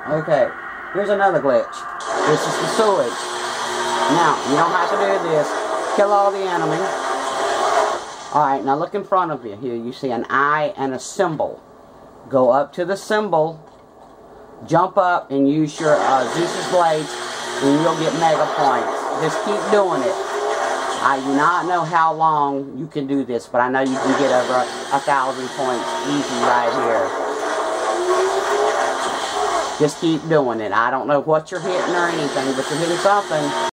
Okay, here's another glitch. This is the sewage. Now, you don't have to do this. Kill all the enemies. Alright, now look in front of you. Here you see an eye and a symbol. Go up to the symbol, jump up, and use your Zeus's blades, and you'll get mega points. Just keep doing it. I do not know how long you can do this, but I know you can get over 1,000 points easy right here. Just keep doing it. I don't know what you're hitting or anything, but you're hitting something.